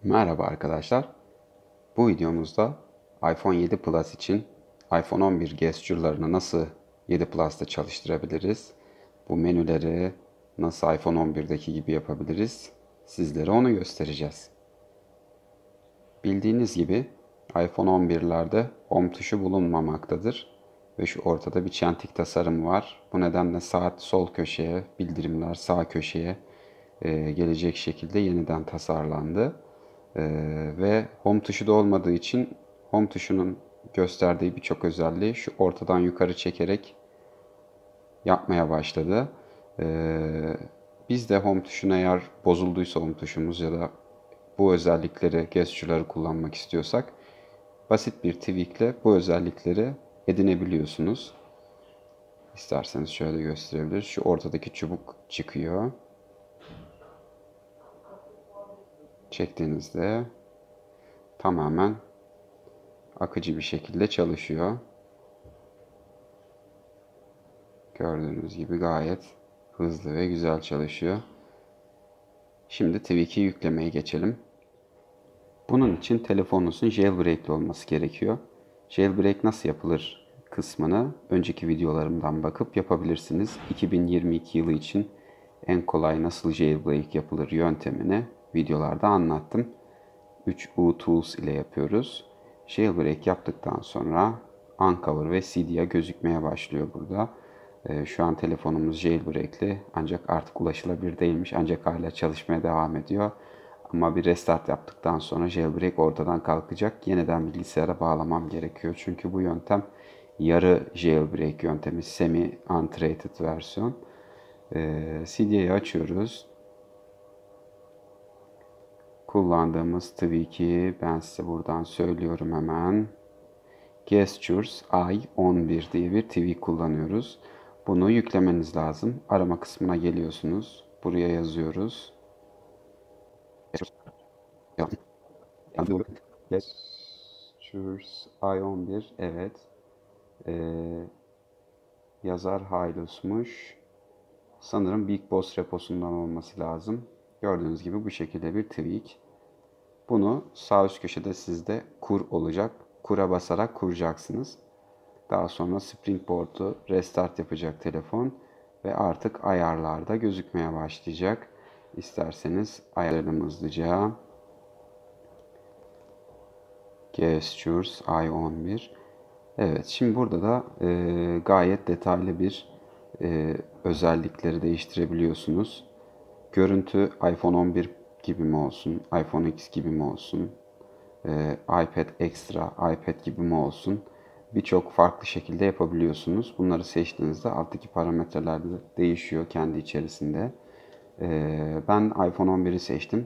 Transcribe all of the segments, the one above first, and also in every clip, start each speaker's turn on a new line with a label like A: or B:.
A: Merhaba arkadaşlar. Bu videomuzda iPhone 7 Plus için iPhone 11 gesture'larını nasıl 7 Plus'ta çalıştırabiliriz? Bu menüleri nasıl iPhone 11'deki gibi yapabiliriz? Sizlere onu göstereceğiz. Bildiğiniz gibi iPhone 11'lerde Home tuşu bulunmamaktadır. Ve şu ortada bir çentik tasarımı var. Bu nedenle saat sol köşeye, bildirimler sağ köşeye gelecek şekilde yeniden tasarlandı. Ve Home tuşu da olmadığı için Home tuşunun gösterdiği birçok özelliği şu ortadan yukarı çekerek yapmaya başladı. Biz de Home tuşuna eğer bozulduysa Home tuşumuz ya da bu özellikleri, gesture'ları kullanmak istiyorsak basit bir tweakle bu özellikleri edinebiliyorsunuz. İsterseniz şöyle gösterebiliriz. Şu ortadaki çubuk çıkıyor. Çektiğinizde tamamen akıcı bir şekilde çalışıyor. Gördüğünüz gibi gayet hızlı ve güzel çalışıyor. Şimdi Tweak'i yüklemeye geçelim. Bunun için telefonunuzun jailbreak'li olması gerekiyor. Jailbreak nasıl yapılır kısmını önceki videolarımdan bakıp yapabilirsiniz. 2022 yılı için en kolay nasıl jailbreak yapılır yöntemini videolarda anlattım. 3U Tools ile yapıyoruz. Jailbreak yaptıktan sonra Uncover ve Cydia gözükmeye başlıyor burada. Şu an telefonumuz jailbreak'li ancak artık ulaşılabilir değilmiş. Ancak hala çalışmaya devam ediyor. Ama bir restart yaptıktan sonra jailbreak ortadan kalkacak. Yeniden bilgisayara bağlamam gerekiyor. Çünkü bu yöntem yarı jailbreak yöntemi, semi untreated versiyon. Cydia'yı açıyoruz. Kullandığımız tweak'i ben size buradan söylüyorum hemen. Gestures i11 diye bir tweak kullanıyoruz. Bunu yüklemeniz lazım. Arama kısmına geliyorsunuz. Buraya yazıyoruz. Gestures i11 evet. Yazar Hylus'muş. Sanırım Big Boss reposundan olması lazım. Gördüğünüz gibi bu şekilde bir tweak. Bunu sağ üst köşede sizde kur olacak. Kur'a basarak kuracaksınız. Daha sonra Springboard'u restart yapacak telefon ve artık ayarlarda gözükmeye başlayacak. İsterseniz ayarlarım hızlıca. Gestures i11. Evet, şimdi burada da gayet detaylı bir özellikleri değiştirebiliyorsunuz. Görüntü iPhone 11 gibi mi olsun, iPhone X gibi mi olsun, iPad Extra, iPad gibi mi olsun? Birçok farklı şekilde yapabiliyorsunuz. Bunları seçtiğinizde alttaki parametreler de değişiyor kendi içerisinde. Ben iPhone 11'i seçtim.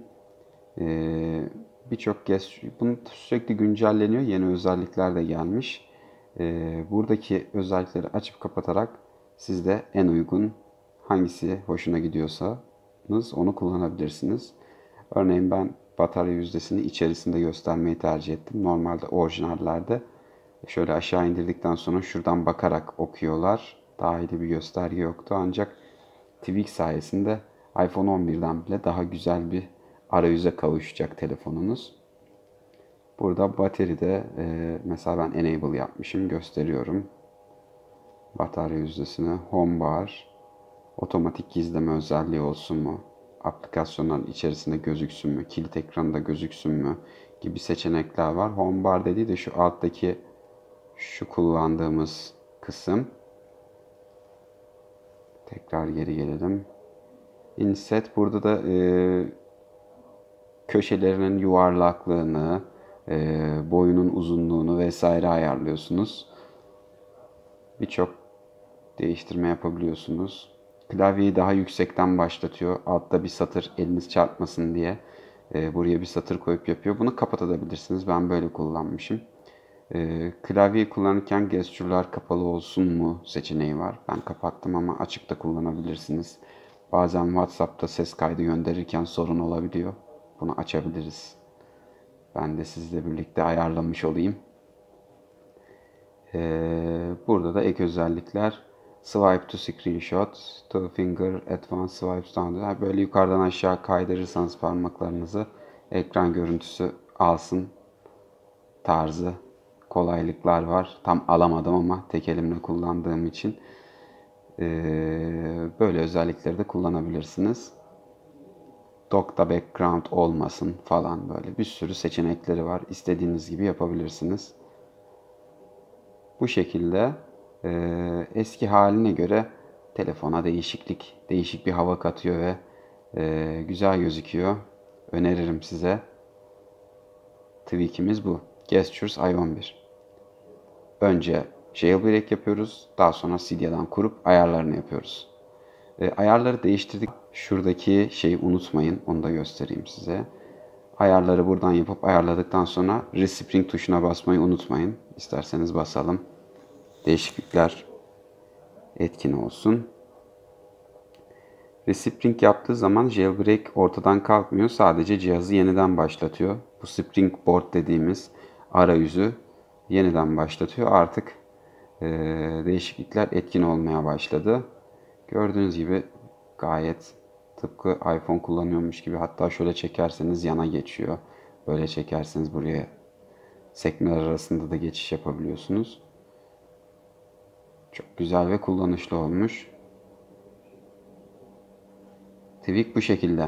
A: Birçok kez bunu sürekli güncelleniyor. Yeni özellikler de gelmiş. Buradaki özellikleri açıp kapatarak siz de en uygun hangisi hoşuna gidiyorsanız onu kullanabilirsiniz. Örneğin ben batarya yüzdesini içerisinde göstermeyi tercih ettim. Normalde orijinallerde şöyle aşağı indirdikten sonra şuradan bakarak okuyorlar. Dahili bir gösterge yoktu. Ancak Tweak sayesinde iPhone 11'den bile daha güzel bir arayüze kavuşacak telefonunuz. Burada bataryada mesela ben enable yapmışım. Gösteriyorum. Batarya yüzdesini. Home bar. Otomatik gizleme özelliği olsun mu? Aplikasyonların içerisinde gözüksün mü? Kilit ekranında gözüksün mü? Gibi seçenekler var. Home bar dediği de şu alttaki şu kullandığımız kısım. Tekrar geri gelelim. Inset burada da köşelerinin yuvarlaklığını, boyunun uzunluğunu vesaire ayarlıyorsunuz. Birçok değiştirme yapabiliyorsunuz. Klavyeyi daha yüksekten başlatıyor. Altta bir satır eliniz çarpmasın diye buraya bir satır koyup yapıyor. Bunu kapatabilirsiniz. Ben böyle kullanmışım. Klavyeyi kullanırken gesture'lar kapalı olsun mu seçeneği var. Ben kapattım ama açık da kullanabilirsiniz. Bazen WhatsApp'ta ses kaydı gönderirken sorun olabiliyor. Bunu açabiliriz. Ben de sizle birlikte ayarlamış olayım. Burada da ek özellikler. Swipe to screenshot, to finger advanced swipe standard. Böyle yukarıdan aşağı kaydırırsanız parmaklarınızı ekran görüntüsü alsın tarzı kolaylıklar var. Tam alamadım ama tek elimle kullandığım için böyle özellikleri de kullanabilirsiniz. Dock'ta background olmasın falan, böyle bir sürü seçenekleri var. İstediğiniz gibi yapabilirsiniz. Bu şekilde eski haline göre telefona değişik bir hava katıyor ve güzel gözüküyor. Öneririm size. Tweak'imiz bu. Gestures i11. Önce jailbreak yapıyoruz. Daha sonra Cydia'dan kurup ayarlarını yapıyoruz. Ayarları değiştirdik. Şuradaki şeyi unutmayın. Onu da göstereyim size. Ayarları buradan yapıp ayarladıktan sonra Respring tuşuna basmayı unutmayın. İsterseniz basalım. Değişiklikler etkin olsun. Respring yaptığı zaman jailbreak ortadan kalkmıyor. Sadece cihazı yeniden başlatıyor. Bu Springboard dediğimiz arayüzü yeniden başlatıyor. Artık değişiklikler etkin olmaya başladı. Gördüğünüz gibi gayet tıpkı iPhone kullanıyormuş gibi. Hatta şöyle çekerseniz yana geçiyor. Böyle çekerseniz buraya, sekmeler arasında da geçiş yapabiliyorsunuz. Çok güzel ve kullanışlı olmuş. Tweak bu şekilde.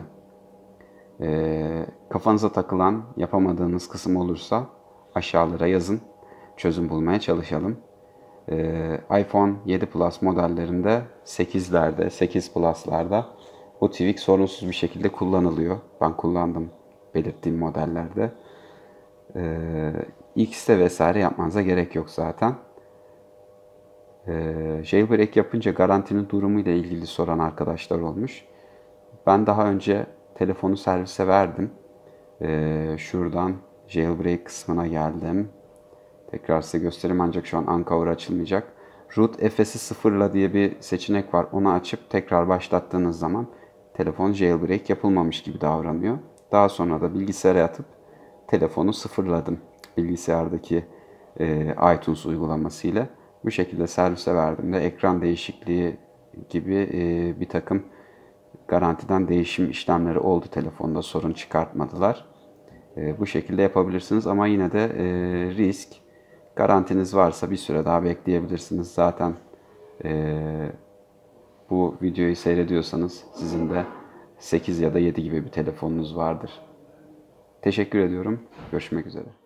A: Kafanıza takılan, yapamadığınız kısım olursa aşağılara yazın. Çözüm bulmaya çalışalım. iPhone 7 Plus modellerinde, 8'lerde, 8 Plus'larda bu tweak sorunsuz bir şekilde kullanılıyor. Ben kullandım belirttiğim modellerde. X'te vesaire yapmanıza gerek yok zaten. Jailbreak yapınca garantinin durumu ile ilgili soran arkadaşlar olmuş. Ben daha önce telefonu servise verdim. Şuradan jailbreak kısmına geldim. Tekrar size göstereyim, ancak şu an Uncover açılmayacak. Root Efes'i sıfırla diye bir seçenek var. Onu açıp tekrar başlattığınız zaman telefon jailbreak yapılmamış gibi davranıyor. Daha sonra da bilgisayara atıp telefonu sıfırladım. Bilgisayardaki iTunes uygulamasıyla. Bu şekilde servise verdiğimde ekran değişikliği gibi bir takım garantiden değişim işlemleri oldu. Telefonda sorun çıkartmadılar. Bu şekilde yapabilirsiniz ama yine de risk. Garantiniz varsa bir süre daha bekleyebilirsiniz. Zaten bu videoyu seyrediyorsanız sizin de 8 ya da 7 gibi bir telefonunuz vardır. Teşekkür ediyorum. Görüşmek üzere.